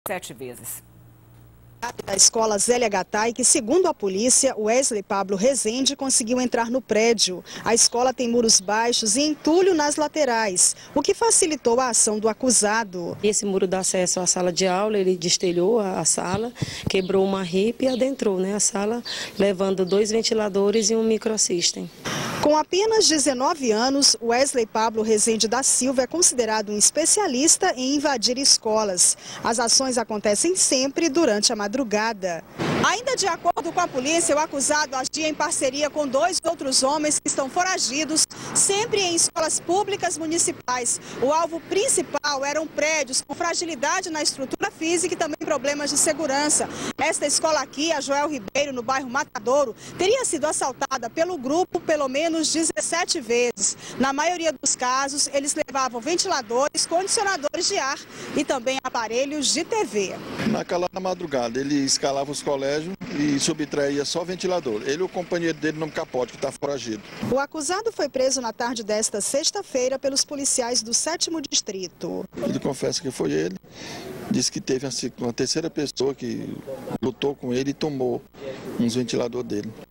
7 vezes. Da escola Zélia Gattai, que segundo a polícia, Wesley Pablo Rezende conseguiu entrar no prédio. A escola tem muros baixos e entulho nas laterais, o que facilitou a ação do acusado. Esse muro dá acesso à sala de aula, ele destelhou a sala, quebrou uma ripa e adentrou, a sala, levando 2 ventiladores e um microsystem. Com apenas 19 anos, Wesley Pablo Rezende da Silva é considerado um especialista em invadir escolas. As ações acontecem sempre durante a madrugada. Ainda de acordo com a polícia, o acusado agia em parceria com 2 outros homens que estão foragidos, sempre em escolas públicas municipais. O alvo principal eram prédios com fragilidade na estrutura física e também problemas de segurança. Esta escola aqui, a Joel Ribeiro, no bairro Matadouro, teria sido assaltada pelo grupo pelo menos 17 vezes. Na maioria dos casos, eles levavam ventiladores, condicionadores de ar e também aparelhos de TV. Naquela madrugada, ele escalava os colégios e subtraía só ventilador. Ele e o companheiro dele no capote, que está foragido. O acusado foi preso na tarde desta sexta-feira pelos policiais do 7º Distrito. Ele confessa que foi ele. Disse que teve uma terceira pessoa que lutou com ele e tomou uns ventiladores dele.